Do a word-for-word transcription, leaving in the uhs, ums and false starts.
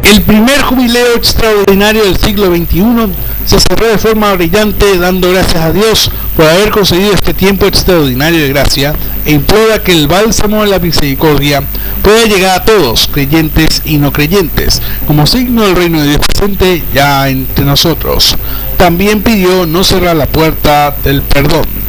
El primer jubileo extraordinario del siglo veintiuno se cerró de forma brillante, dando gracias a Dios por haber concedido este tiempo extraordinario de gracia, e implora que el bálsamo de la misericordia pueda llegar a todos, creyentes y no creyentes, como signo del reino de Dios presente ya entre nosotros. También pidió no cerrar la puerta del perdón.